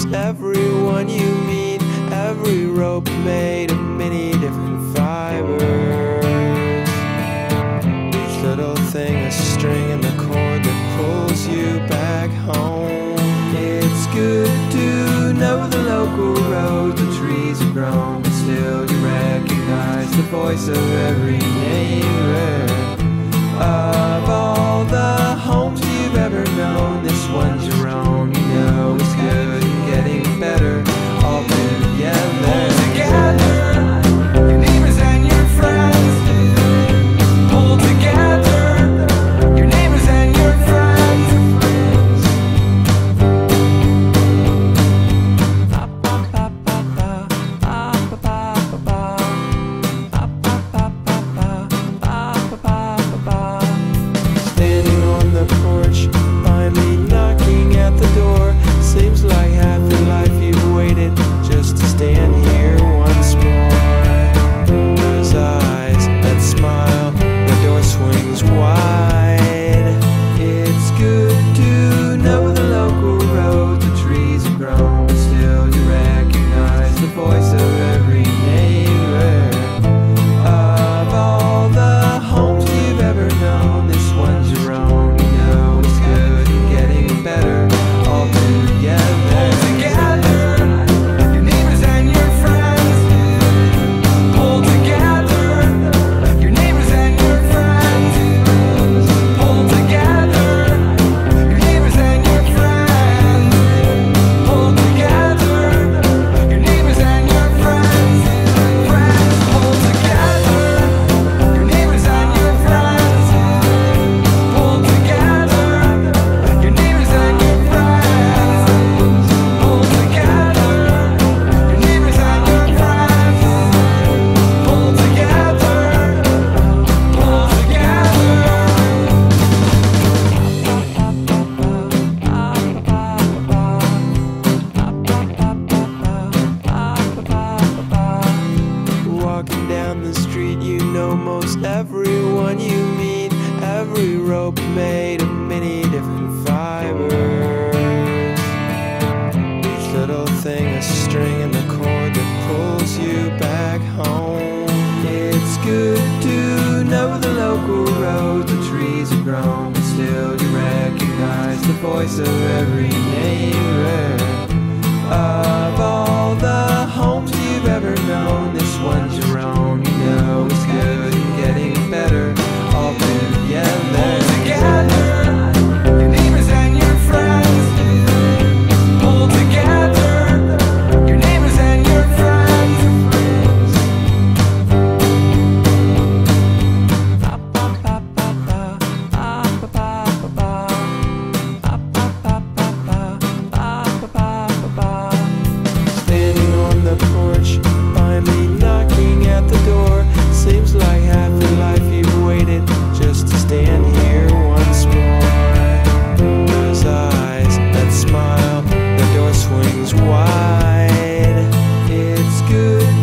almost everyone you meet. Every rope made of many different fibers. Each little thing a string in the cord that pulls you back home. It's good to know the local roads, the trees have grown, but still you recognize the voice of every neighbor. Of all the homes you've ever known, this one's your own. You know it's good and getting better all together. Pull together, your neighbors and your friends. Pull together, your neighbors and your friends. Standing on the porch, finally knocking at the door. Seems like half your life you've waited just to stand here once more. Those eyes that smile, the door swings wide. It's good to know the local roads, the trees have grown, but still you recognize the voice of every neighbor. Of all the homes you've ever known, this one's your own. You know it's good and getting better all together. Pull together, your neighbors and your friends. Pull together, your neighbors and your friends. Pull together, your neighbors and your friends. Pull together, your neighbors and your friends. Friends, pull together, your neighbors and your friends. Pull together, your neighbors and your friends. Pull together, your neighbors and your friends. Pull Walking down the street, you know most everyone you meet. Every rope made of many different fibers. Each little thing a string in the cord that pulls you back home. It's good to know the local roads, the trees have grown, but still you recognize the voice of every neighbor. Of all the homes you've ever known, this one's your own. You know it's good and getting better all together. Pull together, your neighbors and your friends. Pull together, your neighbors and your friends. Standing on the porch, finally knocking at the door. Seems like half your life you've waited just to stand here once more. Those eyes that smile, the door swings wide. It's good